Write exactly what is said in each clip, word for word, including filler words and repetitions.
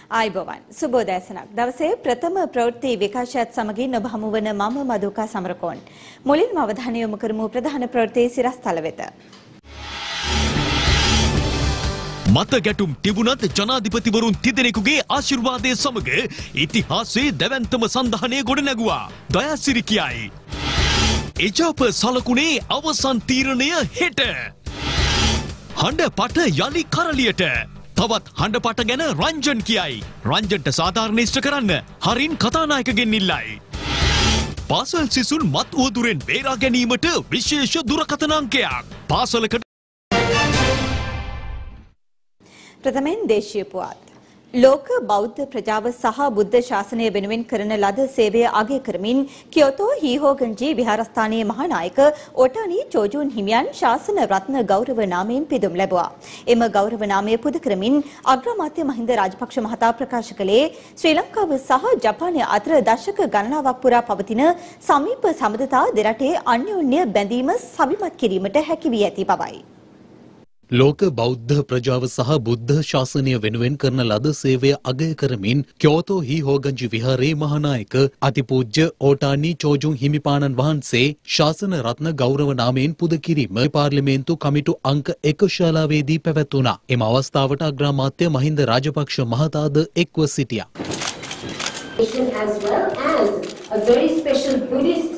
ආයුබෝවන් සුබෝදෑසනක් දවසේ ප්‍රථම ප්‍රවෘත්ති විකාශයත් සමගින් ඔබ හමු වන මම මදුකා සමරකෝන් මුලින්ම අවධානය යොමු කරමු ප්‍රධාන ප්‍රවෘත්ති සිරස්තල වෙත. මත ගැටුම් තිබුණත් ජනාධිපතිවරුන් තිදෙනෙකුගේ ආශිර්වාදය සමග ඉතිහාසයේ දැවැන්තම සන්ධානය ගොඩ නැගුවා. දයාසිරි කියයි. එජාප සලකුණේ අවසන් තීරණය හෙට. හඬ පට යලි කරලියට. තවත් හඬපට ගැන රංජන් කියයි. රංජන්ට සාධාරණ ඉෂ්ට කරන්න හරින් කතානායකගෙන් ඉල්ලයි. පාසල් සිසුන් මත් උවදුරෙන් බේරා ගැනීමට විශේෂ දුරකථන අංකයක්. පාසලකට ප්‍රථමයෙන් දේශීය පුවත්. ලෝක බෞද්ධ ප්‍රජාව සහ බුද්ධ ශාසනය වෙනුවෙන් කරන ලද සේවය අගය කරමින් කියොතෝ හීහෝගංජී විහාරස්ථානයේ මහානායක ඔටානි චෝජුන් හිමියන් ශාසන රත්න ගෞරව නාමයෙන් පිදුම් ලැබුවා. එම ගෞරව නාමය පුද කරමින් අග්‍රාමාත්‍ය මහින්ද රාජපක්ෂ මහතා ප්‍රකාශ කළේ ශ්‍රී ලංකාව සහ ජපානය අතර දශක ගණනාවක් පුරා පවතින සමීප සබඳතා දෙරටේ අන්‍යෝන්‍ය බැඳීම සවිමත් කිරීමට හැකි වී ඇති බවයි. ලෝක බෞද්ධ ප්‍රජාව සහ බුද්ධ ශාසනය වෙනුවෙන් කරන ලද සේවය අගය කරමින් කියෝතෝ හීහෝගංජි විහාරයේ මහානායක අතිපූජ්‍ය ඕටානි චෝජුන් හිමිපාණන් වහන්සේ ශාසන රත්න ගෞරව නාමයෙන් පුද කිරීම පාර්ලිමේන්තු කමිටු අංක එක ශාලාවේදී පැවැත්වුණා. එම අවස්ථාවට අග්‍රාමාත්‍ය මහින්ද රාජපක්ෂ මහතාද එක්ව සිටියා. as well as a very special Buddhist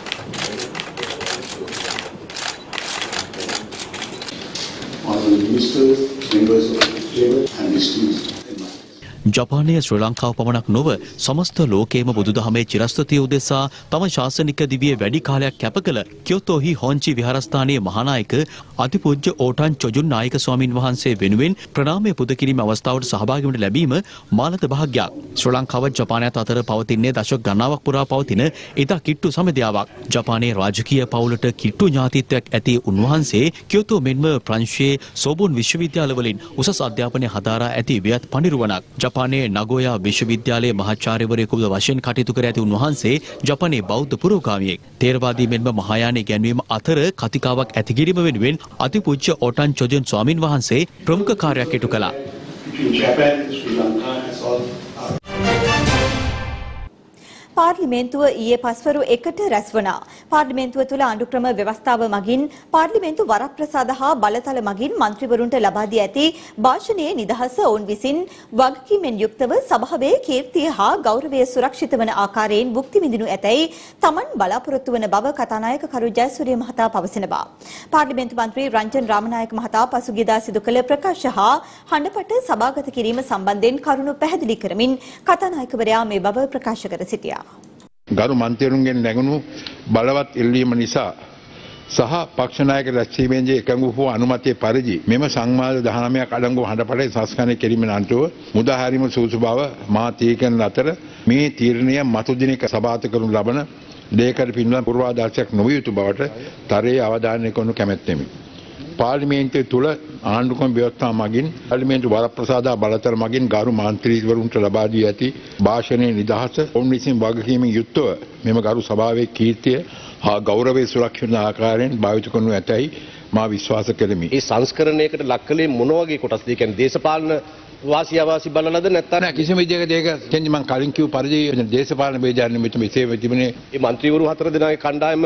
honorable ministers, members of the table and esteemed. ජපානය ශ්‍රී ලංකාව පමණක් නොව සමස්ත ලෝකයේම බුදුදහමේ චිරස්ථිතිය උදෙසා තම ශාසනික දිවිය වැඩි කාලයක් කැප කළ කියොතෝහි හොන්චි විහාරස්ථානයේ මහානායක අතිපූජ්‍ය ඕටාන් චොජුන් නායක ස්වාමින් වහන්සේ වෙනුවෙන් ප්‍රණාමය පුද කිරීම අවස්ථාවට සහභාගී වීමට ලැබීම මාලත භාග්‍යයක්. ශ්‍රී ලංකාව ජපානයත් අතර පවතින්නේ දශක ගණනාවක් පුරා පවතින ඉතා කිට්ටු සමදියාවක්. ජපානයේ රාජකීය පවුලට කිට්ටු ඥාතීත්වයක් ඇති උන්වහන්සේ කියොතෝ මෙන්ම ප්‍රංශයේ සෝබුන් විශ්වවිද්‍යාලවලින් උසස් අධ්‍යාපනය හදාරා ඇති වියත් පඬිරුවණක්. ජපානයේ නගෝයා විශ්වවිද්‍යාලයේ මහාචාර්යවරයෙකු වශයෙන් කටයුතු කර ඇති උන්වහන්සේ ජපානයේ බෞද්ධ පුරෝගාමියෙක්. තේරවාදී මෙන්ම මහායාන ඉගැන්වීම අතර කතිකාවක් ඇති කිරීම වෙනුවෙන් අතිපූජ්‍ය ඕටාන් චොජුන් ස්වාමින් වහන්සේ ප්‍රමුඛ කාර්යයක් ඉටු කළා. පාර්ලිමේන්තුව ඊයේ පස්වරු එකට රැස් වුණා. පාර්ලිමේන්තුව තුළ ආණ්ඩුක්‍රම ව්‍යවස්ථාව මගින් පාර්ලිමේන්තු වරප්‍රසාද හා බලතල මගින් මන්ත්‍රීවරුන්ට ලබා දී ඇති භාෂණයේ නිදහස ඔවුන් විසින් වගකීමෙන් යුක්තව සභාවේ කීර්තිය හා ගෞරවය සුරක්ෂිත වන ආකාරයෙන් භුක්ති විඳිනු ඇතැයි තමන් බලාපොරොත්තු වන බව කතානායක කරු ජයසූරිය මහතා පවසනවා. පාර්ලිමේන්තු මන්ත්‍රී රංජන් රාමනායක මහතා පසුගියදා සිදු කළ ප්‍රකාශ හා හඬපට සභාගත කිරීම සම්බන්ධයෙන් කරුණු පැහැදිලි කරමින් කතානායකවරයා මේ බව ප්‍රකාශ කර සිටියා. ගරු මන්ත්‍රීවරුන්ගෙන් නැගුණු බලවත් ඉල්ලීම නිසා සහ පක්ෂ නායක රැස්වීමේදී එකඟ වූ අනුමැතිය පරිදි මෙම සංවාද දහනවයක් අඩංගු හඬපටේ සංස්කරණය කිරීමෙන් අනතුව මුදා හැරීම සූසු බව මා තීකරන අතර මේ තීරණය මතු දිනක සභාගත කරනු ලබන ලේකර පින්වත් පූර්වාදර්ශයක් නොවිය යුතු බවට තරයේ අවධානය යොමු කැමැත්තෙමි. පාර්ලිමේන්තුව තුළ ආණ්ඩුක්‍රම ව්‍යවස්ථාව මගින් පාර්ලිමේන්තු වරප්‍රසාද බලතල මගින් ගරු මන්ත්‍රීවරුන්ට ලබා දී ඇති භාෂණයේ නිදහස ඔවුන් විසින් වගකීමෙන් යුක්තව මෙම ගරු සභාවේ කීර්තිය හා ගෞරවය සුරක්ෂිත ආකාරයෙන් භාවිත කරනු ඇතැයි මා විශ්වාස කරමි. ඒ සංස්කරණයකට ලක් කළේ මොන වගේ කොටස්ද? ඒ කියන්නේ දේශපාලන වාසිය අවාසි බලලාද නැත්නම් කිසිම විදිහක දෙයක කියන්නේ මම කලින් කිව්ව පරිදි දේශපාලන වේජාන්නේ මෙතන මෙසේ තිබුණේ මේ මන්ත්‍රීවරු හතර දෙනාගේ කණ්ඩායමද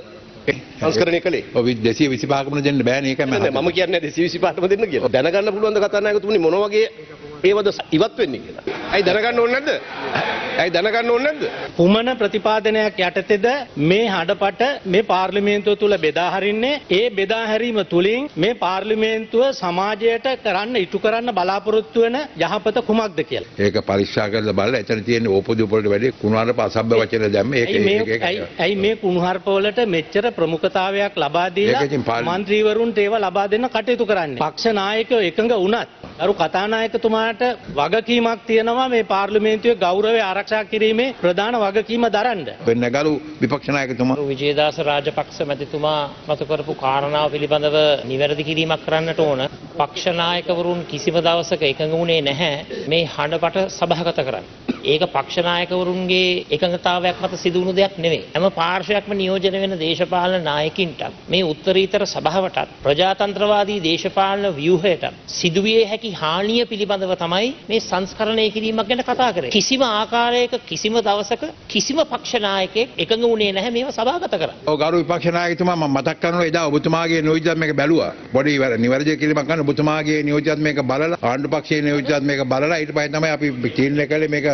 සංස්කරණය කළේ. ඔව් දෙසිය විසිපහකම දෙන්න බෑනේ ඒකයි මම. මම කියන්නේ දෙසිය විසිපහටම දෙන්න කියලා. දැනගන්න පුළුවන් ද කතානායකතුමනි මොන වගේ ඒවද ඉවත් වෙන්නේ කියලා. ඇයි දැනගන්න ඕනේ නැද්ද? ඇයි දැනගන්න ඕනේ නැද්ද? කුමන ප්‍රතිපාදනයක් යටතේද මේ හඬපට මේ පාර්ලිමේන්තුව තුල බෙදා හරින්නේ? ඒ බෙදා හැරීම තුලින් මේ පාර්ලිමේන්තුව සමාජයට කරන්න ඉටු කරන්න බලාපොරොත්තු වෙන යහපත කුමක්ද කියලා. ඒක පරීක්ෂා කරලා බලලා එතන තියෙන ඕපදූප වලට වැඩි කුණුහරුප අසභ්‍ය වචන දැම්ම ඒක ඒක ඇයි මේ කුණුහරුප වලට මෙච්චර ප්‍රමුඛතාවයක් ලබා දීලා മന്ത്രിවරුන්ට ඒවා ලබා දෙන්න කටයුතු කරන්නේ? පක්ෂ නායකයෝ එකඟ වුණත් අරු කතානායකතුමාට වගකීමක් තියෙනවා මේ පාර්ලිමේන්තුවේ ගෞරවය ආරක්ෂා කිරීමේ ප්‍රධාන වගකීම දරන්න. වෙනගලු විපක්ෂ නායකතුමා විජේදාස රාජපක්ෂ මැතිතුමා මත කරපු කාරණාව පිළිබඳව නිවැරදි කිරීමක් කරන්නට ඕන. පක්ෂ නායකවරුන් කිසිම දවසක එකඟ වුණේ නැහැ මේ හඬපට සභාගත කරන්න. ඒක පක්ෂ නායකවරුන්ගේ එකඟතාවයක් මත සිදු වුණු දෙයක් නෙවෙයි. හැම පාර්ශවයක්ම නියෝජනය වෙන දේශපාලන නායකින්ට මේ උත්තරීතර සභාවටත් ප්‍රජාතන්ත්‍රවාදී දේශපාලන ව්‍යුහයට සිදුවිය හැකි හානිය පිළිබඳව තමයි මේ සංස්කරණය කිරීමක් ගැන කතා කරන්නේ. කිසිම ආකාරයක කිසිම දවසක කිසිම පක්ෂ නායකයෙක් එකඟ වුණේ නැහැ මේව සභාගත කරන්න. ඔව් ගරු විපක්ෂ නායකතුමා මම මතක් කරනවා එදා ඔබතුමාගේ නියෝජිතත්වයක බැලුවා. බොඩි නිවැරදි කිරීමක් කරන ඔබතුමාගේ නියෝජිතත්වයක බලලා ආණ්ඩු පක්ෂයේ නියෝජිතත්වයක බලලා ඊට පස්සේ තමයි අපි තීරණය කළේ මේක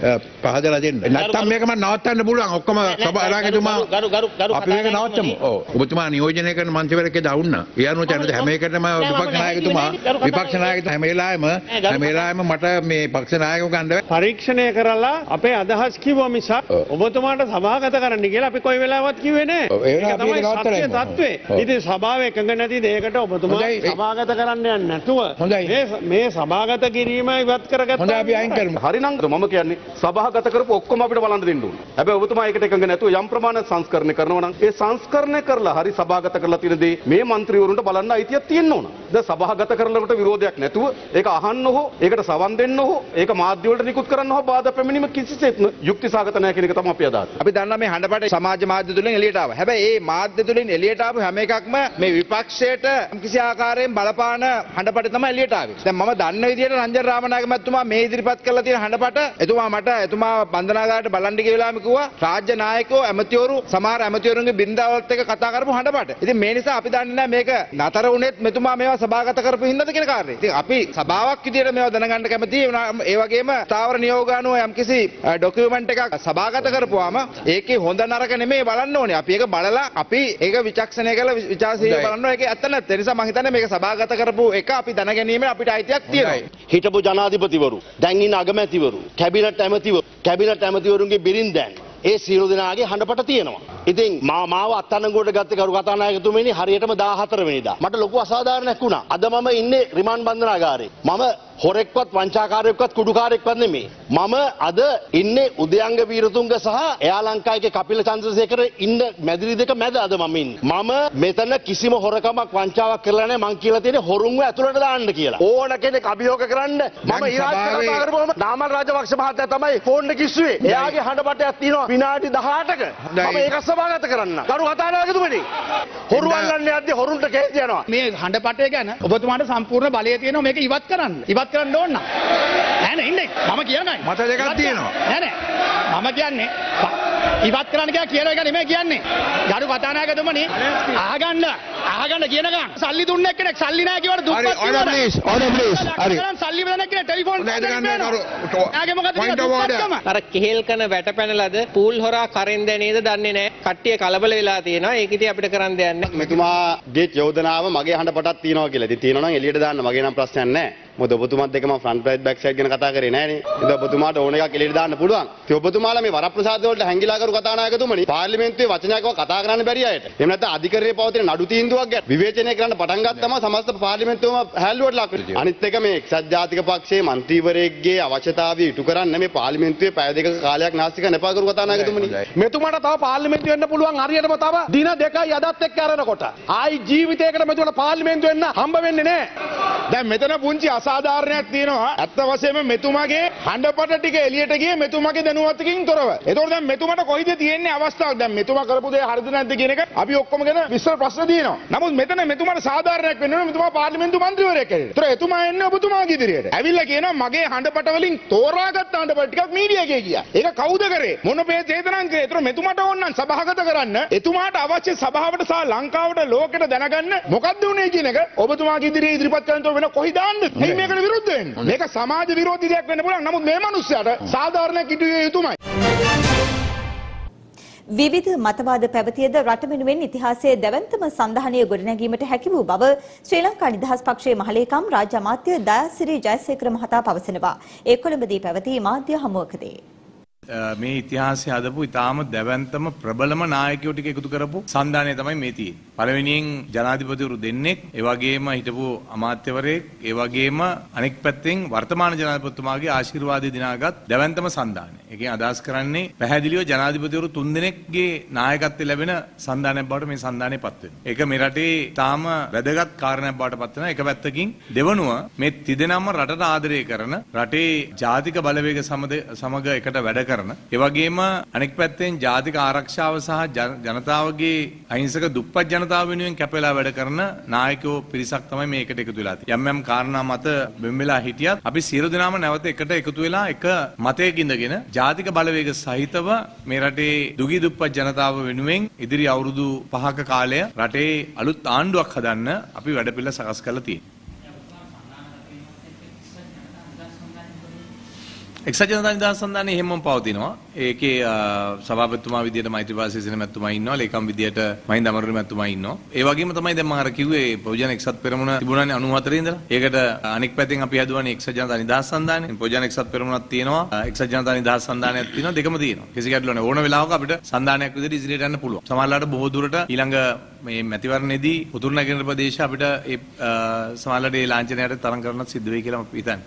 පහදලා දෙන්න. නැත්තම් මේක මම නවත්තන්න පුළුවන්. ඔක්කොම සභානායකතුමා ගරු ගරු ගරු අපි මේක නවත්තමු. ඔව් ඔබතුමා නියෝජනය කරන මන්ත්‍රීවරයෙක්ද වුණා. ඒ අනුව දැන් හැම එකටම විපක්ෂ නායකතුමා විපක්ෂ නායකතුමා හැම වෙලාවෙම හැම වෙලාවෙම මට මේ පක්ෂ නායකව ගන්න පරීක්ෂණය කරලා අපේ අදහස් කිව්වා මිසක් ඔබතුමාට සභාගත කරන්න කියලා අපි කොයි වෙලාවවත් කිව්වේ නෑ. ඒක තමයි සත්‍ය තත්ත්වය. ඉතින් සභාව එකඟ නැති දෙයකට ඔබතුමා සභාගත කරන්න යන්නේ නැතුව මේ මේ සභාගත කිරීම ඉවත් කරගත්තා. හොඳයි අපි අයින් කරමු. හරිනම් මම කියන්නේ සභාගත කරපු ඔක්කොම අපිට බලන්න දෙන්න ඕනේ. හැබැයි ඔබතුමා ඒකට එකඟ නැතුව යම් ප්‍රමාණයක් සංස්කරණය කරනවා නම් ඒ සංස්කරණය කරලා හරි සභාගත කරලා තියෙන දේ මේ മന്ത്രിවරුන්ට බලන්න අයිතියක් තියෙන්න ඕන. දැන් සභාගත කරනකොට විරෝධයක් නැතුව ඒක අහන්න හෝ ඒකට සවන් දෙන්න හෝ ඒක මාධ්‍ය වලට නිකුත් කරන්න හෝ බාධා පැමිණීම කිසිසේත්ම යුක්තිසහගත නැහැ කියන එක තමයි අපි අදහස්. අපි දන්නවා මේ හඬපට සමාජ මාධ්‍ය තුලින් එළියට ආවා. හැබැයි මේ මාධ්‍ය තුලින් එළියට ආපු හැම එකක්ම මේ විපක්ෂයට කිසි ආකාරයෙන් බලපාන හඬපට තමයි එළියට ආවේ. දැන් මම දන්න විදිහට රංජන් රාමනායක මහත්මයා මේ ඉදිරිපත් කරලා තියෙන හඬපට එතුමා මට එතුමා බන්ධනාගාරයට බලන්න ගිය වෙලාවෙම කිව්වා රාජ්‍ය නායකයෝ ඇමතිවරු සමහර ඇමතිවරුන්ගේ බිරිඳාවල්ත් එක්ක කතා කරපු හඬපට. ඉතින් මේ නිසා අපි දන්නේ නැහැ මේක නතර වුණෙත් මෙතුමා මේවා සභාගත කරපු හින්දාද කියන කාරණේ. ඉතින් අපි සභාවක් විදියට මේවා දැනගන්න කැමතියි. ඒ වගේම ස්ථාවර නියෝගානුව යම්කිසි ඩොකියුමන්ට් එකක් සභාගත කරපුවාම ඒකේ හොඳ නරක නෙමෙයි බලන්න ඕනේ. අපි ඒක බලලා අපි ඒක විචක්ෂණය කරලා විචාරශීලීව බලන්න ඕනේ. ඒකේ ඇත්ත නැත්ද? ඒ නිසා මම හිතන්නේ මේක සභාගත කරපු එක අපි දැනගැනීමේ අපිට අයිතියක් තියෙනවා. හිටපු ජනාධිපතිවරු, දැන් ඉන්න අගමැතිවරු, කැබිනට් ඇමතිවරු, කැබිනට් ඇමතිවරුන්ගේ බිරින්දෑන් ඒ සියලු දෙනාගේ හඬපට තියෙනවා. ඉතින් මා මාව අත්අඩංගුවට ගත්තේ කරු කතානායකතුමනි හරියටම දාහතර වෙනිදා. මට ලොකු අසාධාරණයක් වුණා. අද මම ඉන්නේ රිමාන්ඩ් බන්ධනාගාරේ. මම හොරෙක්වත් වංචාකාරයෙක්වත් කුඩුකාරයෙක්වත් නෙමෙයි. මම අද ඉන්නේ උදයංග වීරතුංග සහ එයා ලංකාවේ කපිල චන්ද්‍රසේකර ඉන්න මැදිරි දෙක මැද අද මම ඉන්නේ. මම මෙතන කිසිම හොරකමක් වංචාවක් කරලා නැහැ. මං කියලා තියෙන්නේ හොරුන්ව ඇතුළට දාන්න කියලා. ඕන කෙනෙක් අභියෝග කරන්න මම ඉරාජ් කතා කරපුවම නාමල් රාජපක්ෂ මහත්තයා තමයි ෆෝන් එක කිව්වේ. එයාගේ හඬපටයක් තියෙනවා විනාඩි දහඅටක. මම ඒක සභාගත කරන්න. කරු කතානායකතුමනි. හොරු අල්ලන්නේ යද්දි හොරුන්ට කේස් යනවා. මේ හඬපටය ගැන ඔබතුමාට සම්පූර්ණ බලය තියෙනවා මේක ඉවත් කරන්න. ඉවත් කරන්න ඕන නම්. නෑ නෑ ඉන්නේ. මම කියන්නේ. මත දෙකක් තියෙනවා. නෑ නෑ. මම කියන්නේ ඉවත් කරන්න කියලා කියලා එක නෙමෙයි කියන්නේ. ගරු කතානායකතුමනි අහගන්න අහගන්න කියනකම් සල්ලි දුන්න එක්කෙනෙක් සල්ලි නෑ කියවට දුප්පත් හරි ඕන ප්ලීස් ඕන ප්ලීස් හරි. සල්ලි වෙන එක්කෙනෙක් ටෙලිෆෝන් එයාගේ මොකද අර කෙහෙල් කන වැට පැනලාද පූල් හොරා කරින්ද නේද දන්නේ නෑ. කට්ටිය කලබල වෙලා තියෙනවා. ඒක ඉතින් අපිට කරන්න දෙයක් නෑ. මෙතුමාගේ චෝදනාව මගේ හඬපටක් තියෙනවා කියලා. ඉතින් තියෙනවා නම් එළියට දාන්න මගේ නම් ප්‍රශ්නයක් නෑ. මොකද ඔබතුමාත් එක්ක මම ෆ්‍රන්ට් රයිට් බෑක් සයිඩ් ගැන කතා කරේ නෑනේ. ඉතින් ඔබතුමාට ඕන එකක් එළියට දාන්න පුළුවන්. ඉතින් ඔබතුමාලා මේ වරප්‍රසාද වලට හැංගිලා කරු කතානායකතුමනි පාර්ලිමේන්තුවේ වචනයක්ව කතා කරන්න බැරි අයට. එහෙම නැත්නම් අධිකරණයේ පවතින නඩු තීන්දුවක් ගැන විවේචනය කරන්න පටන් ගත්තම සමස්ත පාර්ලිමේන්තුවම හැල්ලුවට ලක් වෙනවා. අනිත් එක මේ එක්සත් ජාතික පක්ෂයේ മന്ത്രിවරයෙක්ගේ අවශ්‍යතාවය ඉටු කරන්න මේ පාර්ලිමේන්තුවේ පැය දෙකක කාලයක් නාස්ති කරන්න එපා කරු කතානායකතුමනි. මෙතුමාට තව පාර්ලිමේන්තුව වෙන්න පුළුවන් හරියටම තව දින දෙකයි අදත් එක්ක අරනකොට. ආයි ජීවිතයකට මෙතුමාට පාර්ලිමේන්තුව වෙන්න හම්බ වෙන්නේ නෑ. දැන් මෙතන පුංචි අසාධාරණයක් තියෙනවා. ඇත්ත වශයෙන්ම මෙතුමාගේ හඬපට ටික එළියට ගියේ මෙතුමාගේ දැනුවත්කින් තොරව. ඒතකොට දැන් මෙතුමාට කොයිද තියෙන්නේ අවස්ථාවක්? දැන් මෙතුමා කරපු දේ හරිද නැද්ද කියන එක අපි ඔක්කොම ගැන විස්තර ප්‍රශ්න තියෙනවා. නමුත් මෙතන මෙතුමාට සාධාරණයක් වෙන්න ඕනේ. මෙතුමා පාර්ලිමේන්තු මන්ත්‍රීවරයෙක් හැටියට. ඒතර එතුමා එන්නේ ඔබතුමාගේ ඉදිරියට. ඇවිල්ලා කියනවා මගේ හඬපට වලින් තෝරාගත්ත හඬපට ටිකක් මීඩියාගේ ගියා. ඒක කවුද කරේ? මොන පේ චේතනාන් කරේ? ඒතර මෙතුමාට ඕන නම් සභාගත කරන්න. එතුමාට අවශ්‍ය සභාවට සහ ලංකාවට ලෝකෙට දැනගන්න මොකද්ද උනේ කියන එක ඔබතුමාගේ ඉදිරියේ ඉදිරිපත් කරන තෝ වෙන කොහි දාන්නද? එයි මේකට විරුද්ධ වෙන්නේ. මේක සමාජ විරෝධී දෙයක් වෙන්න පුළුවන්. නමුත් මේ මිනිස්සයාට සාධාරණයක් ඉටුවේ යුතුමයි. විවිධ මතවාද පැවතියද රට වෙනුවෙන් ඉතිහාසයේ දැවැන්තම සන්ධානය ගොඩනැගීමට හැකි වූ බව ශ්‍රී ලංකා නිදහස් පක්ෂයේ මහලේකම් රාජ්‍ය අමාත්‍ය දයාසිරි ජයසේකර මහතා පවසනවා. ඒ කොළඹදී පැවති මාධ්‍ය හමුවකදී මේ ඉතිහාසය හදපු ඉතාම දැවැන්තම ප්‍රබලම නායකයෝ ටික එකතු කරපු සන්ධානය තමයි මේ තියෙන්නේ. පළවෙනියෙන් ජනාධිපතිවරු දෙන්නෙක්, ඒ වගේම හිටපු අමාත්‍යවරයෙක්, ඒ වගේම අනෙක් පැත්තෙන් වර්තමාන ජනාධිපතිතුමාගේ ආශිර්වාදය දිනාගත් දැවැන්තම සන්ධානය. ඒකෙන් අදහස් කරන්නේ පැහැදිලිව ජනාධිපතිවරු තුන්දෙනෙක්ගේ නායකත්වය ලැබෙන සන්ධානයක් බවට මේ සන්ධානය පත් වෙනවා. ඒක මේ රටේ ඉතාම වැදගත් කාරණයක් බවට පත් වෙනවා. එක පැත්තකින් දෙවනුව මේ තිදෙනාම රටට ආදරය කරන, රටේ ජාතික බලවේග සමග එකට වැඩ කරන, ඒ වගේම අනෙක් පැත්තෙන් ජාතික ආරක්ෂාව සහ ජනතාවගේ අහිංසක දුප්පත් ජනතාව වෙනුවෙන් කැපෙලා වැඩ කරන නායකයෝ පිරිසක් තමයි මේ එකට එකතු වෙලා තියෙන්නේ. යම් යම් කාරණා මත බෙම් වෙලා හිටියත් අපි සියලු දෙනාම නැවත එකට එකතු වෙලා එක මතයක ඉඳගෙන ජාතික බලවේග සහිතව මේ රටේ දුගී දුප්පත් ජනතාව වෙනුවෙන් ඉදිරි අවුරුදු පහක කාලය රටේ අලුත් ආණ්ඩුවක් හදන්න අපි වැඩපිළිවෙල සකස් කරලා තියෙනවා. එක්සත් ජනතා නිදහස් සන්ධානයේ හැමෝම පවතිනවා. ඒකේ සභාපතිතුමා විදියට මෛත්‍රීපාල සිරිසේන මැතිතුමා ඉන්නවා, ලේකම් විදියට මහින්ද අමරවීර මැතිතුමා ඉන්නවා. ඒ වගේම තමයි දැන් මම අර කිව්වේ පොජන එක්සත් පෙරමුණ තිබුණානේ අනූහතරේ ඉඳලා. ඒකට අනෙක් පැත්තෙන් අපි හදුවානේ එක්සත් ජනතා නිදහස් සන්ධානය. පොජන එක්සත් පෙරමුණක් තියෙනවා, එක්සත් ජනතා නිදහස් සන්ධානයක් තියෙනවා, දෙකම තියෙනවා. කිසි ගැටලුවක් නැහැ. ඕන වෙලාවක අපිට සන්ධානයක් විදියට ඉදිරියට යන්න පුළුවන්. සමහරවිට බොහෝ දුරට ඊළඟ මේ මැතිවරණයේදී උතුරු නැගෙනහිර ප්‍රදේශ අපිට ඒ සමහරවිට ඒ ලාංඡනයට තරම් කරන්නත් සිද්ධ වෙයි කියලා අපි හිතන්නේ.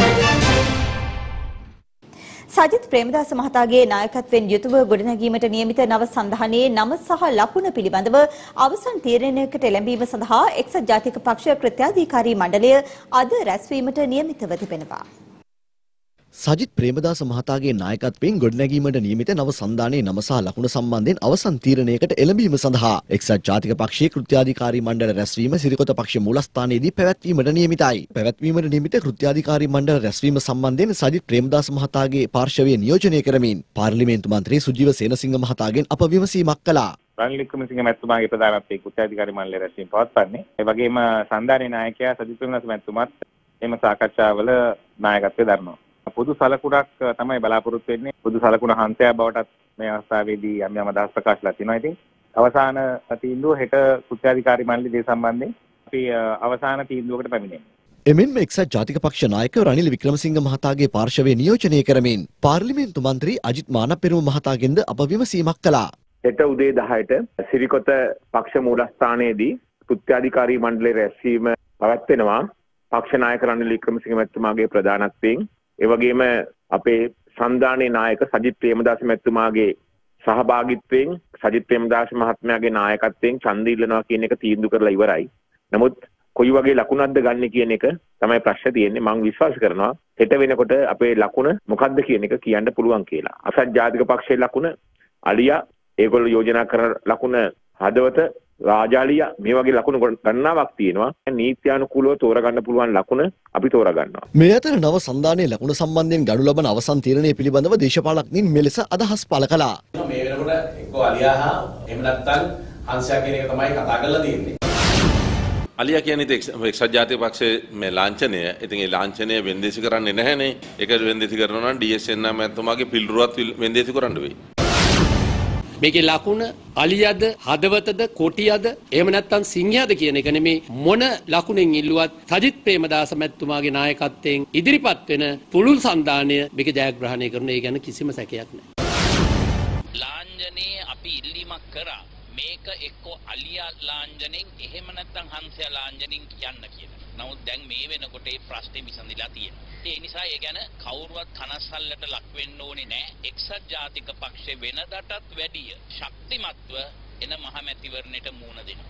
සජිත් ප්‍රේමදාස මහතාගේ නායකත්වයෙන් යුතුව ගොඩනැගීමට නියමිත නව සන්ධානයේ නම සහ ලකුණ පිළිබඳව අවසන් තීරණයකට එළඹීම සඳහා එක්සත් ජාතික පක්ෂ කෘත්‍යාධිකාරී මණ්ඩලය අද රැස්වීමට නියමිතව තිබෙනවා. සජිත් ප්‍රේමදාස මහතාගේ නායකත්වයෙන් ගොඩනැගීමට නියමිත නව සන්ධානයේ නම සහ ලකුණ සම්බන්ධයෙන් අවසන් තීරණයකට එළඹීම සඳහා එක්සත් ජාතික පක්ෂයේ කෘත්‍යාධිකාරී මණ්ඩල රැස්වීම සිරිකොත පක්ෂ මූලස්ථානයේදී පැවැත්වීමට නියමිතයි. පැවැත්වීමට නියමිත කෘත්‍යාධිකාරී මණ්ඩල රැස්වීම සම්බන්ධයෙන් සජිත් ප්‍රේමදාස මහතාගේ පාර්ශවය නියෝජනය කරමින් පාර්ලිමේන්තු මන්ත්‍රී සුජීව සේනසිංහ මහතාගෙන් අප විමසීමක් කළා. රනිල් වික්‍රමසිංහ මැතිතුමාගේ ප්‍රධානත්වයේ කෘත්‍යාධිකාරී මණ්ඩලය රැස්වීම පවත්වන්නේ. ඒ වගේම සන්ධානයේ නායකයා සජිත් ප්‍රේමදාස මැතිතුමාත් එම සාකච්ඡාවල නායකත්වය දරනවා. පොදු සලකුණක් තමයි බලාපොරොත්තු වෙන්නේ. පොදු සලකුණ හංසයක් බවටත් මේ අවස්ථාවේදී යම් යම් අදහස් ප්‍රකාශලා තියෙනවා. ඉතින් අවසාන තීන්දුව හෙට කෘත්‍යාධිකාරී මණ්ඩලයේ සම්බන්ධයෙන් අපි අවසාන තීන්දුවකට පැමිණෙනවා. එමෙන්ම එක්සත් ජාතික පක්ෂ නායක රනිල් වික්‍රමසිංහ මහතාගේ පාර්ශවය නියෝජනය කරමින් පාර්ලිමේන්තු මන්ත්‍රී අජිත් මානපෙරුම මහතාගෙන්ද අප විමසීමක් කළා. හෙට උදේ දහයට සිරිකොත පක්ෂ මූලස්ථානයේදී කෘත්‍යාධිකාරී මණ්ඩලයේ රැස්වීම පවත්වනවා. පක්ෂ නායක රනිල් වික්‍රමසිංහ මැතිතුමාගේ ප්‍රධානත්වයෙන්, ඒ වගේම අපේ සන්ධානයේ නායක සජිත් ප්‍රේමදාස මැතිතුමාගේ සහභාගීත්වයෙන්, සජිත් ප්‍රේමදාස මහත්මයාගේ නායකත්වයෙන් ඡන්ද ඉල්ලනවා කියන එක තීන්දුව කරලා ඉවරයි. නමුත් කොයි වගේ ලකුණක්ද ගන්න කියන එක තමයි ප්‍රශ්නේ තියෙන්නේ. මම විශ්වාස කරනවා හෙට වෙනකොට අපේ ලකුණ මොකක්ද කියන එක කියන්න පුළුවන් කියලා. අසත් ජාතික පක්ෂයේ ලකුණ අලියා, ඒගොල්ලෝ යෝජනා කරන ලකුණ හදවත, රාජාලියා, මේ වගේ ලකුණු ගණනාවක් තියෙනවා. නීත්‍යානුකූලව තෝරගන්න පුළුවන් ලකුණ අපි තෝරගන්නවා. මේ අතර නව සන්ධානයේ ලකුණ සම්බන්ධයෙන් ගනු ලබන අවසන් තීරණය පිළිබඳව දේශපාලඥයින් මෙලෙස අදහස් පළ කළා. මේ වෙනකොට එක්කෝ අලියා හා එහෙම නැත්නම් හංසයා කියන එක තමයි කතා කරලා තියෙන්නේ. අලියා කියන්නේ එක්සත් ජාතික පක්ෂයේ මේ ලාංඡනය. ඉතින් ඒ ලාංඡනය වෙන්දේසි කරන්නේ නැහැනේ. ඒක වෙන්දේසි කරනවා නම් ඩී එස් එන් මැතිතුමාගේ පිළිරුවත් වෙන්දේසි කරන්න වෙයි. මේකේ ලකුණ අලියද, හදවතද, කොටියද, එහෙම නැත්නම් සිංහයද කියන එක නෙමේ. මොන ලකුණෙන් ඉල්ලුවත් සජිත් ප්‍රේමදාස මැතිතුමාගේ නායකත්වයෙන් ඉදිරිපත් වෙන පුළුල් සන්ධානය මේක ජයග්‍රහණය කරන ඒ ගැන කිසිම සැකයක් නැහැ. ලාංඡනේ අපි ඉල්ලීමක් කරා. මේක එක්කෝ අලියා ලාංඡනෙන් එහෙම නැත්නම් හංසයා ලාංඡනෙන් යන්න කියලා. නමුත් දැන් මේ වෙනකොට ඒ ප්‍රශ්නේ විසඳිලා තියෙනවා. ඒ නිසා ඒ ගැන කවුරුවත් කනස්සල්ලට ලක් වෙන්න ඕනේ නැහැ. එක්සත් ජාතික පක්ෂේ වෙනදටත් වැඩිය ශක්තිමත්ව එන මහමැතිවරණයට මුහුණ දෙනවා.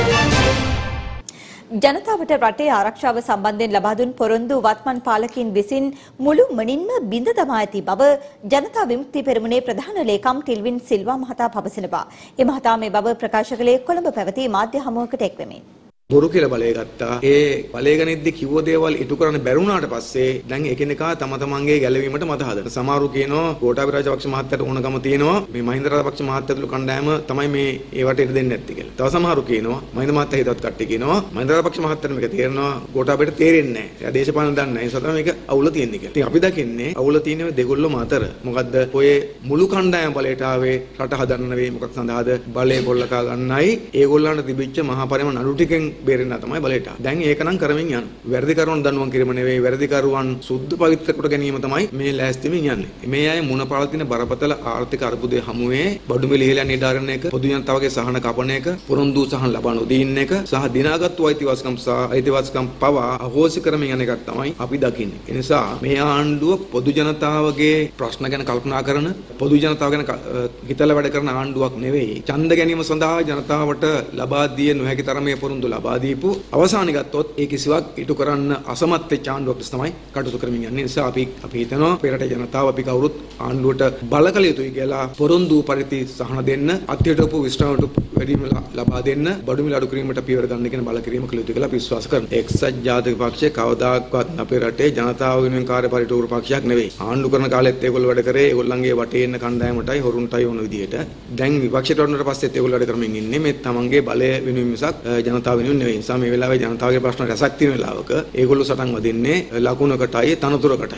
ජනතාවට රටේ ආරක්ෂාව සම්බන්ධයෙන් ලබා දුන් පොරොන්දු වත්මන් පාලකින් විසින් මුළු මනින්ම බිඳ දමා ඇති බව ජනතා විමුක්ති පෙරමුණේ ප්‍රධාන ලේකම් ටිල්වින් සිල්වා මහතා පවසනවා. ඒ මහතා මේ බව ප්‍රකාශ කළේ කොළඹ පැවති මාධ්‍ය හමුවකට එක්වෙමින්. බොරු කියලා බලය ගත්තා. ඒ බලය ගනිද්දි කිව්ව දේවල් ඉටු කරන්න බැරුණාට පස්සේ දැන් එකිනෙකා තම තමන්ගේ ගැලවීමට මත හදන. සමහරු කියනවා ගෝඨාභය රාජපක්ෂ මහත්තයාට ඕනකම තියෙනවා මේ මහින්ද රාජපක්ෂ මහත්තයාතුළු කණ්ඩායම තමයි මේ ඒ වටේට දෙන්නේ නැත්තේ කියලා. තව සමහරු කියනවා මහින්ද මහත්තයා හිතවත් කට්ටිය කියනවා මහින්ද රාජපක්ෂ මහත්තයාට මේක තේරෙනවා ගෝඨාභයට තේරෙන්නේ නැහැ. එයා දේශපාලන දන්නේ නැහැ. ඒ නිසා තමයි මේක අවුල තියෙන්නේ කියලා. ඉතින් අපි දකින්නේ අවුල තියෙන්නේ දෙගොල්ලොම අතර. මොකද්ද? ඔය මුළු කණ්ඩායම බලයට ආවේ රට හදන්න නෙවෙයි මොකක් සඳහාද? බලය පොල්ලකා ගන්නයි. ඒගොල්ලන්ට තිබිච්ච මහා පරිම නඩු ටිකෙන් බේරෙන්න තමයි බලයට. දැන් ඒක නම් කරමින් යන. වැරදිකරුවන් දඬුවම් කිරීම නෙවෙයි වැරදිකරුවන් සුද්ධ පවිත්‍ර කොට ගැනීම තමයි මේ ලෑස්තිමින් යන්නේ. මේ අය මුණ පාලතින බරපතල ආර්ථික අර්බුදයේ හමුවේ බඩු මිල ඉහළ නිර්ධාරණ එක, පොදු ජනතාවගේ සහන කපන එක, පොරොන්දු සහන ලබා නොදීන එක සහ දිනාගත්තු අයිතිවාසිකම් සහ අයිතිවාසිකම් පවා අහෝසි කරමින් යන එකක් තමයි අපි දකින්නේ. ඒ නිසා මේ ආණ්ඩුව පොදු ජනතාවගේ ප්‍රශ්න ගැන කල්පනා කරන, පොදු ජනතාව ගැන හිතලා වැඩ කරන ආණ්ඩුවක් නෙවෙයි. ඡන්ද ගැනීම සඳහා ජනතාවට ලබා දිය නොහැකි තරමේ පොරොන්දු ලබා දීපු අවසානයේ ගත්තොත් ඒ කිසිවක් ඉටු කරන්න අසමත් වෙච්ච ආණ්ඩුවක් තමයි කටයුතු කරමින් යන්නේ. නිසා අපි අපි හිතනවා අපේ රටේ ජනතාව අපි කවුරුත් ආණ්ඩුවට බල කළ යුතුයි කියලා පොරොන්දු පරිදි සහන දෙන්න, අත්‍යවශ්‍ය විශ්‍රාමයට වැඩිම ලබා දෙන්න, බඩු මිල අඩු කිරීමට පියවර ගන්න කියන බල කිරීම කළ යුතුයි කියලා අපි විශ්වාස කරනවා. එක්සත් ජාතික පක්ෂය කවදාකවත් අපේ රටේ ජනතාව වෙනුවෙන් කාර්ය පරිටෝර පක්ෂයක් නෙවෙයි. ආණ්ඩු කරන කාලෙත් ඒගොල්ලෝ වැඩ කරේ ඒගොල්ලන්ගේ වටේ ඉන්න කණ්ඩායමටයි හොරුන්ටයි වුණ විදියට. දැන් විපක්ෂයට වුණාට පස්සෙත් ඒගොල්ලෝ වැඩ කරමින් ඉන්නේ මේ තමන්ගේ බලය වෙනුවෙන් මිසක් ජනතාව වෙනුවෙන් නෙවෙයි. නිසා මේ වෙලාවේ ජනතාවගේ ප්‍රශ්න රැසක් තියෙන වෙලාවක ඒගොල්ලෝ සටන් වදින්නේ ලකුණකටයි තනතුරකටයි.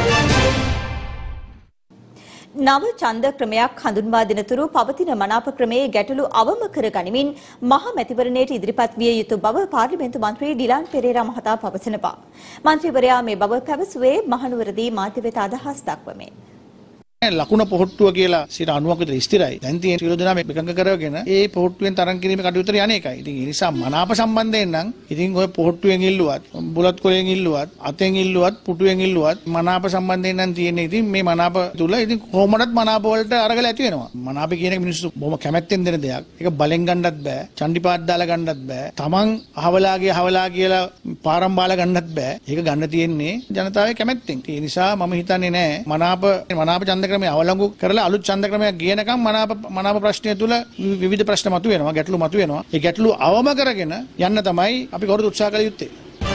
නව ඡන්ද ක්‍රමයක් හඳුන්වා දෙනතුරු පවතින මනාප ක්‍රමයේ ගැටලු අවම කර ගනිමින් මහ මැතිවරණයට ඉදිරිපත් විය යුතු බව පාර්ලිමේන්තු මන්ත්‍රී ඩිලාන් පෙරේරා මහතා පවසනවා. මන්ත්‍රීවරයා මේ බව පැවසුවේ මහනුවරදී මාධ්‍ය වෙත අදහස් දක්වමින්. ලකුණ පොහොට්ටුව කියලා සිට අනූවක් විතර ස්ථිරයි. දැන් තියෙන සියලු දෙනා එකඟ කරගෙන ඒ පොහොට්ටුවෙන් තරම් කිරීමේ කටයුතු යන එකයි. ඉතින් ඒ නිසා මනාප සම්බන්ධයෙන් නම් ඉතින් ඔය පොහොට්ටුවෙන් ඉල්ලුවත්, බුලත් කොලෙන් ඉල්ලුවත්, අතෙන් ඉල්ලුවත්, පුටුවෙන් ඉල්ලුවත් මනාප සම්බන්ධයෙන් නම් තියෙන්නේ. ඉතින් මේ මනාප තුල ඉතින් කොහොමදත් මනාප වලට අරගල ඇති වෙනවා. මනාප කියන එක මිනිස්සු බොහොම කැමැත්තෙන් දෙන දෙයක්. ඒක බලෙන් ගන්නත් බෑ, චණ්ඩිපාත් දාලා ගන්නත් බෑ. Taman අහවලාගේ අහවලා කියලා පාරම් බාලා ගන්නත් බෑ. ඒක ගන්න තියෙන්නේ ජනතාවේ කැමැත්තෙන්. ඒ නිසා මම හිතන්නේ නෑ මනාප මනාප ඡන්ද ක්‍රමයේ අවලංගු කරලා අලුත් ඡන්ද ක්‍රමයක් ගියනකම් මනාප මනාප ප්‍රශ්නය තුල විවිධ ප්‍රශ්න මතුවෙනවා, ගැටලු මතුවෙනවා. ඒ ගැටලු අවම කරගෙන යන්න තමයි අපි කවුරුත් උත්සාහ කළ යුත්තේ.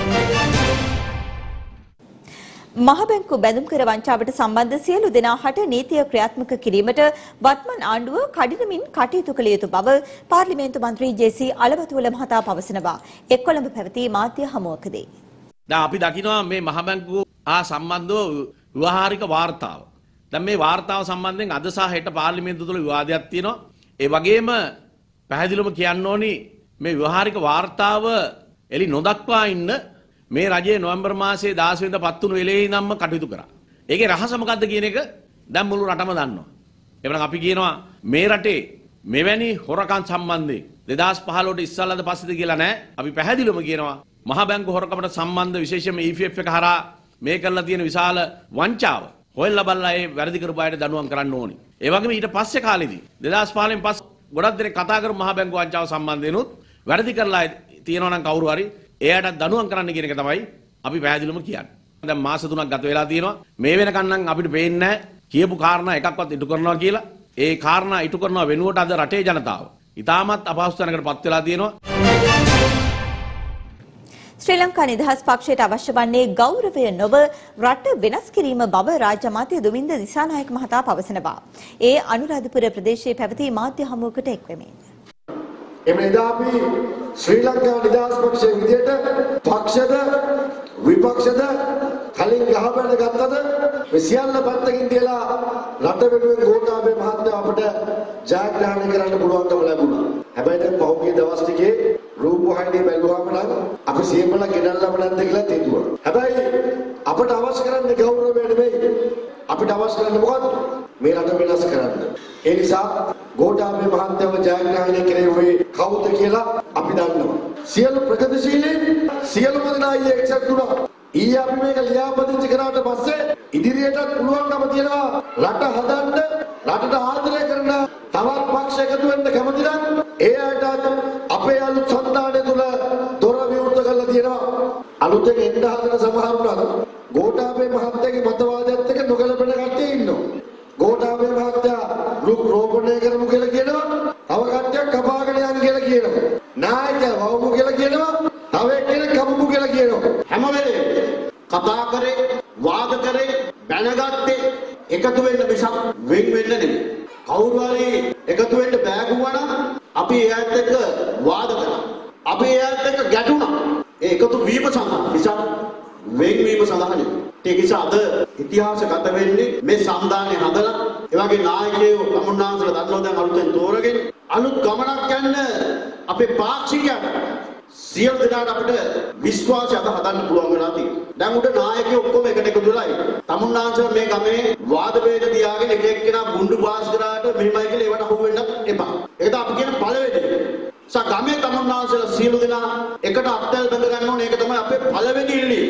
මහ බැංකු බැඳුම් කර වංචාවට සම්බන්ධ සියලු දෙනා හට නීතිය ක්‍රියාත්මක කිරීමට වත්මන් ආණ්ඩුව කඩිනමින් කටයුතු කළ යුතු බව පාර්ලිමේන්තු මන්ත්‍රී ජේ.සී. අලවතුවල මහතා පවසනවා. එක් කොළඹ පැවති මාධ්‍ය හමුවකදී. දැන් අපි දකිනවා මේ මහ බැංකුව ආ සම්බන්ධව ව්‍යවහාරික වාර්තාව. දැන් මේ වාර්තාව සම්බන්ධයෙන් අද සහ හෙට පාර්ලිමේන්තුව තුළ විවාදයක් තියෙනවා. ඒ වගේම පැහැදිලිවම කියන්න ඕනි මේ ව්‍යවහාරික වාර්තාව එලි නොදක්වා ඉන්න මේ රජයේ නොවැම්බර් මාසයේ දාස වෙනිදා පත් වුණු වෙලේ ඉඳන්ම කටයුතු කරා. ඒකේ රහස මොකද්ද කියන එක දැන් මුළු රටම දන්නවා. එවනම් අපි කියනවා මේ රටේ මෙවැනි හොරකම් සම්බන්ධයෙන් දෙදාස් පහළොවට ඉස්සල්ලාද පස්සේද කියලා නෑ. අපි පැහැදිලිවම කියනවා මහ බැංකු හොරකමට සම්බන්ධ විශේෂයෙන්ම ඊ පී එෆ් එක හරහා මේ කරලා තියෙන විශාල වංචාව හොයලා බලලා ඒ වැරදි කරපු අයට දඬුවම් කරන්න ඕනි. ඒ වගේම ඊට පස්සේ කාලෙදී දෙදාස් පහළෙන් පස්සේ ගොඩක් දෙනෙක් කතා කරමු මහ බැංකු වංචාව සම්බන්ධයෙන් උත් වැරදි කරලා තියෙනවා නම් කවුරු හරි එයාට දඬුවම් කරන්න කියන එක තමයි අපි පැහැදිලිවම කියන්නේ. දැන් මාස තුනක් ගත වෙලා තියෙනවා. මේ වෙනකන් නම් අපිට පේන්නේ නැහැ කියපු කාරණා එකක්වත් ඉටු කරනවා කියලා. ඒ කාරණා ඉටු කරනවා වෙනුවට අද රටේ ජනතාව ඉතාමත් අපහසු තැනකට පත් වෙලා තියෙනවා. ශ්‍රී ලංකා නිදහස් පක්ෂයට අවශ්‍ය වන්නේ ගෞරවය නොව රට වෙනස් කිරීම බව රාජ්‍ය අමාත්‍ය දුමින්ද දිසානායක මහතා පවසනවා. ඒ අනුරාධපුර ප්‍රදේශයේ පැවති මාධ්‍ය හමුවකට එක්වෙමින්. එමෙ එදා අපි ශ්‍රී ලංකා නිදහස් පක්ෂයේ විදියට පක්ෂද විපක්ෂද කලින් ගහබැන ගත්තද මේ සියල්ල පැත්තකින් තියලා රට වෙනුවෙන් ගෝඨාභය මහත්තයා අපට ජයග්‍රහණය කරන්න පුළුවන්කම ලැබුණා. හැබැයි දැන් පහුගිය දවස් ටිකේ රූපවාහිනිය බැලුවාම නම් අපි සියඹලා ගෙනල්ලාම නැද්ද කියලා තේරුවා. හැබැයි අපට අවශ්‍ය කරන්නේ ගෞරවය නෙමෙයි. අපිට අවශ්‍ය කරන්නේ මොකක්ද? මේ රට වෙනස් කරන්න. ඒ නිසා ගෝඨාභය මහත්තයව ජයග්‍රහණය කරේ කවුද කියලා අපි දන්නවා. සියලු ප්‍රගතිශීලී සියලුම දෙනා ඊයේ එක්සත් වුණා. ඊයේ අපි මේක ලියාපදිංචි කරාට පස්සේ ඉදිරියටත් පුළුවන්කම තියෙනවා රට හදන්න, රටට ආදරය කරන තවත් පක්ෂ එකතු වෙන්න කැමති නම් ඒ අයට අපේ අලුත් සම්දානය තුල දොර විවෘත කරලා තියෙනවා. අලුතෙන් එන්න හදන සමහරුණත් ගෝඨාභය මහත්තයාගේ මතවාදයත් එක්ක නොගැලපෙන කට්ටිය ඉන්නවා. ගෝඨාභය මහත්තයා රුක් රෝපණය කරමු කියලා කියනවා. තව කට්ටියක් කපාගෙන යන්න කියලා කියනවා. නායකයා වවමු කියලා කියනවා. තව එක්කෙනෙක් කපමු කියලා කියනවා. හැම වෙලේම කතා කරේ, වාද කරේ, බැනගත්තේ එකතු වෙන්න මිසක් වෙන් වෙන්න නෙමෙයි. කවුරු හරි එකතු වෙන්න බෑගුවා නම් අපි එයාත් එක්ක වාද කරා. අපි එයාත් එක්ක ගැටුණා. ඒ එකතු වීම සඳහා මිසක් වෙන් වීම සඳහා නෙමෙයි. ඒ නිසා අද ඉතිහාසගත වෙන්නේ මේ සම්දානය හදලා ඒ වගේ නායකයෝ තමුන්නාන්සලා දන්නවා දැන් අලුතෙන් තෝරගෙන අලුත් ගමනක් යන අපේ පාක්ෂිකයන් සියලු දෙනාට අපිට විශ්වාසය අද හදන්න පුළුවන් වෙලා තියෙනවා. දැන් උඩ නායකයෝ ඔක්කොම එකට එකතු වෙලායි. තමුන්නාන්සලා මේ ගමේ වාද වේග තියාගෙන එක එක්කෙනා බුණ්ඩු පාස් කරාට මෙහෙමයි කියලා ඒවට අහු වෙන්නත් එපා. ඒක අපි කියන පළවෙනි. සා ගමේ තමුන්නාන්සලා සියලු දෙනා එකට අත්දැල් බඳ ගන්න ඕනේ. ඒක තමයි අපේ පළවෙනි ඉල්ලීම.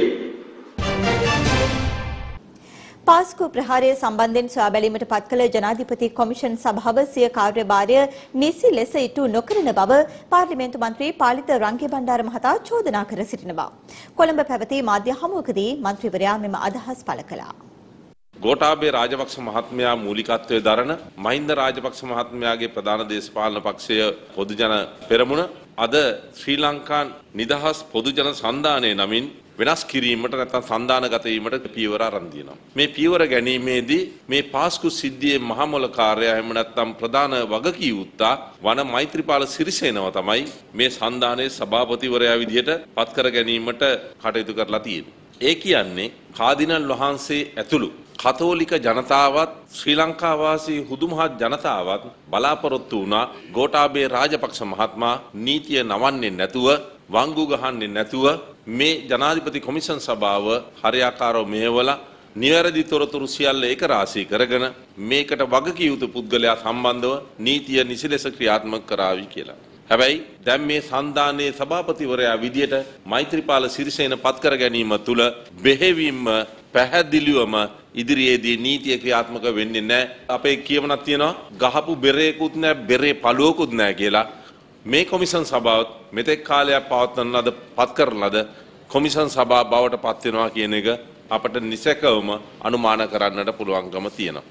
පාස්කු ප්‍රහාරය සම්බන්ධයෙන් සොයා බැලීමට පත් කළ ජනාධිපති කොමිෂන් සභාව සිය කාර්යභාරය නිසි ලෙස ඉටු නොකරන බව පාර්ලිමේන්තු මන්ත්‍රී පාලිත රංගේබණ්ඩාර මහතා චෝදනා කර සිටිනවා. කොළඹ පැවති මාධ්‍ය හමුවකදී මන්ත්‍රීවරයා මෙම අදහස් පළ කළා. ගෝඨාභය රාජපක්ෂ මහත්මයා මූලිකත්වයේ දරන මහින්ද රාජපක්ෂ මහත්මයාගේ ප්‍රධාන දේශපාලන පක්ෂය පොදුජන පෙරමුණ අද ශ්‍රී ලංකා නිදහස් පොදුජන සන්ධානය නමින් වෙනස් කිරීමට නැත්නම් සන්දානගත වීමට පියවර ආරම්භ දිනවා. මේ පියවර ගැනීමේදී මේ පාස්කු සිද්ධියේ මහමොල කාර්යය එහෙම නැත්නම් ප්‍රධාන වගකීවුත්තා වන මෛත්‍රීපාල සිරිසේනව තමයි මේ සන්දානයේ සභාපතිවරයා විදිහට පත් කර ගැනීමට කටයුතු කරලා තියෙන්නේ. ඒ කියන්නේ කාදිනල් වහන්සේ ඇතුළු කතෝලික ජනතාවත් ශ්‍රී ලංකා වාසී හුදුමහත් ජනතාවත් බලාපොරොත්තු වුණා ගෝඨාභය රාජපක්ෂ මහත්මයා නීතිය නවන්නේ නැතුව වංගු ගහන්නේ නැතුව මේ ජනාධිපති කොමිෂන් සභාව හරියාකාරව මෙහෙवला නිවැරදි තොරතුරු සියල්ල ඒක රාශී කරගෙන මේකට වගකිය යුතු පුද්ගලයා සම්බන්ධව නීතිය නිසිලෙස ක්‍රියාත්මක කරાવી කියලා. හැබැයි දැන් මේ සන්දානයේ සභාපතිවරයා විදියට මෛත්‍රීපාල සිරිසේන පත් කර ගැනීම තුළ බෙහෙවින්ම පැහැදිලිවම ඉදිරියේදී නීතිය ක්‍රියාත්මක වෙන්නේ නැහැ. අපේ කියමනක් තියෙනවා ගහපු බෙරේකුත් නැහැ බෙරේ පළුවකුත් නැහැ කියලා. මේ කොමිෂන් සභාවත් මෙතෙක් කාලයක් පවත්වන ලද පත් කරන ලද කොමිෂන් සභාව බවට පත් වෙනවා කියන එක අපට නිසැකවම අනුමාන කරන්නට පුළුවන්කම තියෙනවා.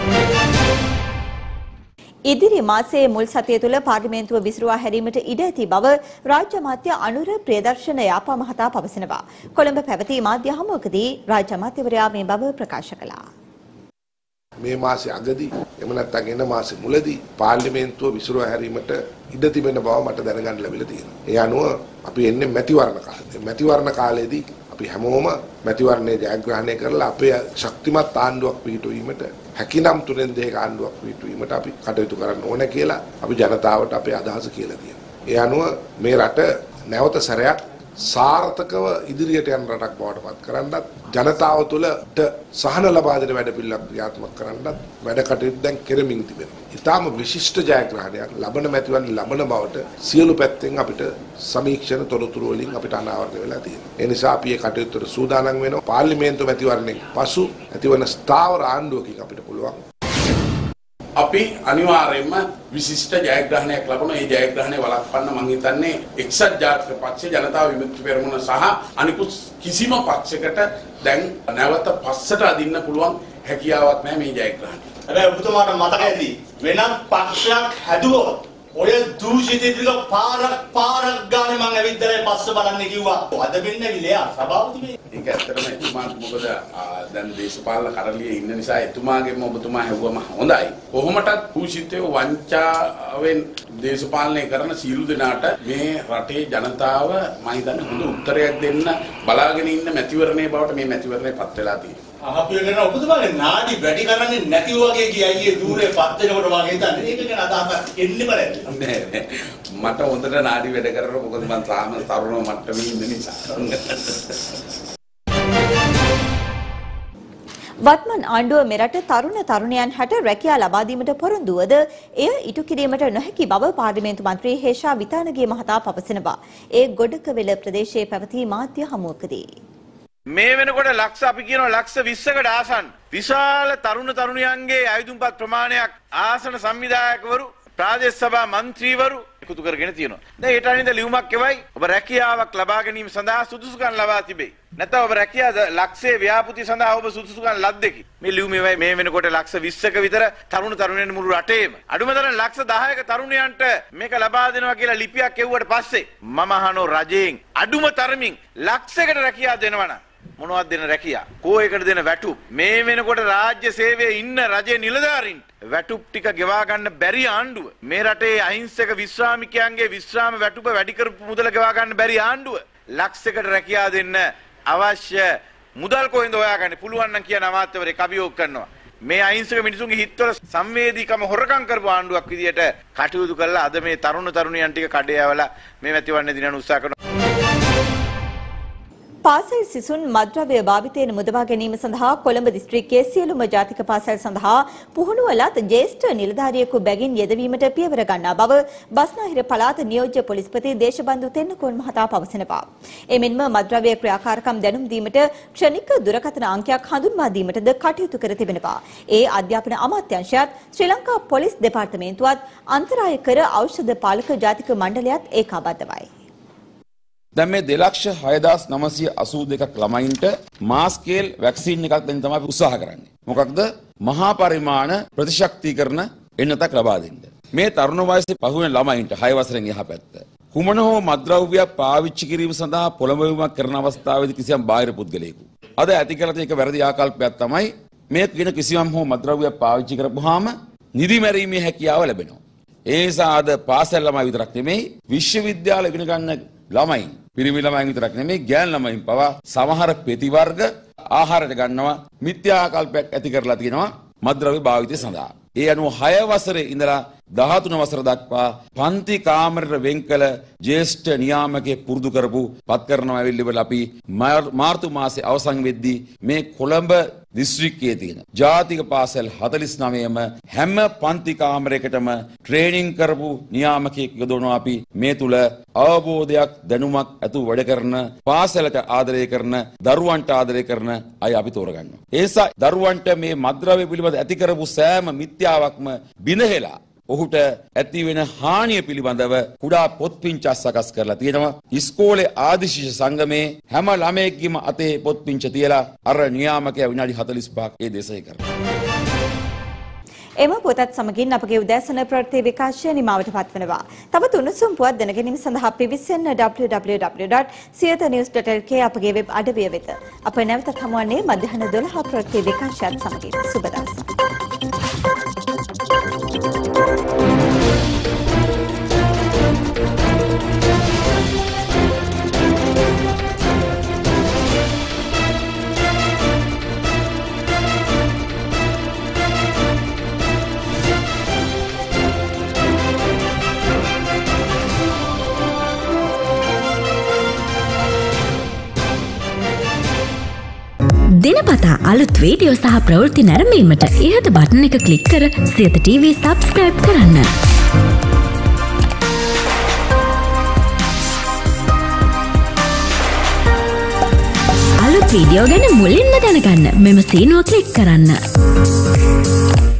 ඉදිරි මාසයේ මුල් සතිය තුළ පාර්ලිමේන්තුව විසිරුවා හැරීමට ඉඩ ඇති බව රාජ්‍ය අමාත්‍ය අනුර ප්‍රියදර්ශන යාපා මහතා පවසනවා. කොළඹ පැවති මාධ්‍ය හමුවකදී රාජ්‍ය අමාත්‍යවරයා මේ බව ප්‍රකාශ කළා. මේ මාසේ අගදී එම නැත්නම් එන මාසේ මුලදී පාර්ලිමේන්තුව විසිරුවා හැරීමට ඉඩ තිබෙන බව මට දැනගන්න ලැබිලා තියෙනවා. ඒ අනුව අපි එන්නේ මැතිවරණ කාලේ. මැතිවරණ කාලේදී අපි හැමෝම මැතිවරණය ජයග්‍රහණය කරලා අපේ ශක්තිමත් ආණ්ඩුවක් පිහිටුවීමට හැකිනම් තුනෙන් දෙක ආණ්ඩුවක් පිහිටුවීමට අපි කටයුතු කරන්න ඕන කියලා අපි ජනතාවට අපේ අදහස කියලා තියෙනවා. ඒ අනුව මේ රට නැවත සැරයක් සාර්ථකව ඉදිරියට යන රටක් බවට පත් කරන්නත් ජනතාව තුළට සහන ලබා දෙන වැඩ පිළිවෙලක් ක්‍රියාත්මක කරන්නත් වැඩ කටයුතු දැන් කෙරෙමින් තිබෙනවා. ඊටාම විශිෂ්ට ජයග්‍රහණයක් ලබන මැතිවරණ ලබන බවට සියලු පැත්තෙන් අපිට සමීක්ෂණ තොරතුරු වලින් අපිට අනාවරණය වෙලා තියෙනවා. ඒ නිසා අපි මේ කටයුත්තට සූදානම් වෙනවා. පාර්ලිමේන්තු මැතිවරණයෙන් පසු ඇතිවන ස්ථාවර ආණ්ඩුවකින් අපිට පුළුවන් අපි අනිවාර්යයෙන්ම විශිෂ්ට ජයග්‍රහණයක් ලබන ඒ ජයග්‍රහණය වළක්වන්න මම හිතන්නේ එක්සත් ජාතික පක්ෂ ජනතා විමුක්ති පෙරමුණ සහ අනිකුත් කිසිම පක්ෂයකට දැන් නැවත පස්සට අදින්න පුළුවන් හැකියාවක් නැහැ මේ ජයග්‍රහණය. හැබැයි ඔබතුමාට මතක ඇති වෙනත් පක්ෂයක් හැදුවොත් ඔය දූෂිත ටික පාරක් පාරක් ගානේ මං ඇවිද්දලා පස්ස බලන්න කිව්වා. අද වෙන්නේ නැවිලේ සභාපති මේ. ඒක ඇත්තටම එතුමාට මොකද දැන් දේශපාලන කරලියේ ඉන්න නිසා එතුමාගෙම ඔබතුමා හැවුවම හොඳයි. කොහොමටත් දූෂිතව වංචාවෙන් දේශපාලනය කරන සීළු දෙනාට මේ රටේ ජනතාව මම හිතන්නේ හොඳ උත්තරයක් දෙන්න බලාගෙන ඉන්න මැතිවරණයේ බවට මේ මැතිවරණය පත් වෙලා තියෙනවා. අපි කියන ඔබතුමාගේ නාඩි වැඩි කරන්නේ නැති වගේ ගියයි දූරේ පත් වෙනකොට වගේ හිතන්නේ. ඒක ගැන අදහසක් එන්නේ බෑ. නෑ නෑ. මට හොඳට නාඩි වැඩ කරනවා මොකද මම තාම තරුණ මට්ටමේ ඉන්න නිසා. වත්මන් ආණ්ඩුව මෙරට තරුණ තරුණයන් හැට රැකියා ලබා දීමට පොරොන්දුවද එය ඉටු කිරීමට නොහැකි බව පාර්ලිමේන්තු මන්ත්‍රී හේෂා විතානගේ මහතා පවසනවා. ඒ ගොඩකවෙල ප්‍රදේශයේ පැවති මාධ්‍ය හමුවකදී මේ වෙනකොට ලක්ෂ අපි කියනවා ලක්ෂ විස්සකට ආසන්න විශාල තරුණ තරුණියන්ගේ ආයුධම්පත් ප්‍රමාණයක් ආසන සංවිධායකවරු ප්‍රාදේශ සභා මන්ත්‍රීවරු එකතු කරගෙන තියෙනවා. දැන් ඒට අනින්ද ලියුමක් එවයි ඔබ රැකියාවක් ලබා ගැනීම සඳහා සුදුසුකම් ලබා තිබේ. නැත්නම් ඔබ රැකියාව ලක්ෂයේ ව්‍යාපෘති සඳහා ඔබ සුදුසුකම් ලද්දකි. මේ ලියුම එවයි මේ වෙනකොට ලක්ෂ විස්සක විතර තරුණ තරුණයන් මුළු රටේම අඩුම තරම් ලක්ෂ දහයක තරුණයන්ට මේක ලබා දෙනවා කියලා ලිපියක් එව්වට පස්සේ මම අහනෝ රජයෙන් අඩුම තරමින් ලක්ෂයකට රැකියාව දෙනවනම් මොනවද දෙන රැකියා? කෝයකට දෙන වැටුප්. මේ වෙනකොට රාජ්‍ය සේවයේ ඉන්න රජයේ නිලධාරීන්ට වැටුප් ටික ගෙවා ගන්න බැරි ආණ්ඩුව. මේ රටේ අහිංසක විශ්‍රාමිකයන්ගේ විශ්‍රාම වැටුප වැඩි කරපු මුදල ගෙවා ගන්න බැරි ආණ්ඩුව. ලක්ෂයකට රැකියාව දෙන්න අවශ්‍ය මුදල් කොහෙන්ද හොයාගන්නේ? පුළුවන් නම් කියන අමාත්‍යවරයෙක් අභියෝග කරනවා. මේ අහිංසක මිනිසුන්ගේ හිතවල සංවේදීකම හොරකම් කරපු ආණ්ඩුවක් විදියට කටයුතු කළා. අද මේ තරුණ තරුණියන් ටික කඩේ යවලා මේ මැතිවරණ දිනන උත්සාහ කරනවා. පාසල් සිසුන් මද්‍රව්‍ය භාවිතයෙන් මුදවා ගැනීම සඳහා කොළඹ දිස්ත්‍රික්කයේ සියලුම ජාතික පාසල් සඳහා පුහුණුව ලත් ජ්‍යෙෂ්ඨ නිලධාරියෙකු බැගින් යෙදවීමට පියවර ගන්නා බව බස්නාහිර පළාත නියෝජ්‍ය පොලිස්පති දේශබන්දු තෙන්නකෝන් මහතා පවසනවා. එමෙන්ම මද්‍රව්‍ය ක්‍රියාකාරකම් දැනුම් දීමට ක්ෂණික දුරකථන අංකයක් හඳුන්වා දීමටද කටයුතු කර තිබෙනවා. ඒ අධ්‍යාපන අමාත්‍යාංශයත් ශ්‍රී ලංකා පොලිස් දෙපාර්තමේන්තුවත් අන්තරාය කර ඖෂධ පාලක ජාතික මණ්ඩලයත් ඒකාබද්ධවයි. දැන් මේ දෙලක්ෂ හයදාස් නවසිය අසූ දෙකක් ළමයින්ට මාස්කේල් වැක්සින් එකක් දෙන්න තමයි උත්සාහ කරන්නේ. මොකක්ද? මහා පරිමාණ ප්‍රතිශක්තිකරණ එන්නතක් ලබා දෙන්න. මේ තරුණ වයසේ පහුවෙන ළමයින්ට හය වසරෙන් එහා පැත්ත කුමන හෝ මත්ද්‍රව්‍යයක් පාවිච්චි කිරීම සඳහා පොළඹවීමක් කරන අවස්ථාවේදී කිසියම් බාහිර පුද්ගලයෙකු අද ඇති කරලා තියෙන එක වැරදි ආකල්පයක් තමයි මේ කියන කිසියම් හෝ මත්ද්‍රව්‍යයක් පාවිච්චි කරපුවාම නිදි මැරීමේ හැකියාව ලැබෙනවා. ඒ නිසා අද පාසල් ළමයි විතරක් නෙමෙයි විශ්වවිද්‍යාල ඉගෙන ගන්න ළමයින් පිරිමි ළමයින් විතරක් නෙමෙයි ගෑන් ළමයින් පවා සමහර පෙති වර්ග ආහාරයට ගන්නවා මිත්‍යා ආකල්පයක් ඇති කරලා තියෙනවා මත්ද්‍රව්‍ය භාවිතය සඳහා. ඒ අනුව හය වසරේ ඉඳලා දහතුන වසර දක්වා පන්ති කාමරයට වෙන් කළ ජ්‍යෙෂ්ඨ නියාමකයෙක් පුරුදු කරපු පත් කරනවා ඇවිල්ලිවල අපි මාර්තු මාසේ අවසන් වෙද්දී මේ කොළඹ දිස්ත්‍රික්කයේ තියෙන ජාතික පාසල් හතළිස් නවයම හැම පන්ති කාමරයකටම ට්‍රේනින් කරපු නියාමකයෙක් යොදවනවා. අපි මේ තුල අවබෝධයක් දැනුමක් ඇතුව වැඩ කරන පාසලට ආදරය කරන දරුවන්ට ආදරය කරන අය අපි තෝරගන්නවා. ඒ නිසා දරුවන්ට මේ මත්ද්‍රව්‍ය පිළිබඳ ඇති කරපු සෑම මිත්‍යාවක්ම බිඳහෙලා ඔහුට ඇති වෙන හානිය පිළිබඳව කුඩා පොත්පිංචක් සකස් කරලා තියෙනවා. ඉස්කෝලේ ආදිශිෂ්‍ය සංගමේ හැම ළමයෙක්ගේම අතේ පොත්පිංච තියලා අර නියාමකයා විනාඩි හතළිස් පහක් ඒ දේශය කරනවා. එම පොතත් සමගින් අපගේ උදෑසන ප්‍රවෘත්ති විකාශය නිමවට පත්වනවා. තවත් උණුසුම් පුවත් දැනගැනීම සඳහා පිවිසෙන්න double-u double-u double-u dot siyatha news dot l k අපගේ වෙබ් අඩවිය වෙත. අප නැවතත් හමුවන්නේ මධ්‍යහන දොළහ ප්‍රවෘත්ති විකාශයත් සමගින්. සුබ දවසක්. දිනපතා අලුත් වීඩියෝ සහ ප්‍රවෘත්ති නැරඹීමට ඉහත බටන් එක ක්ලික් කර සියත ටීවී සබ්ස්ක්‍රයිබ් කරන්න. අලුත් වීඩියෝ ගැන මුලින්ම දැනගන්න මෙම සීනුව ක්ලික් කරන්න.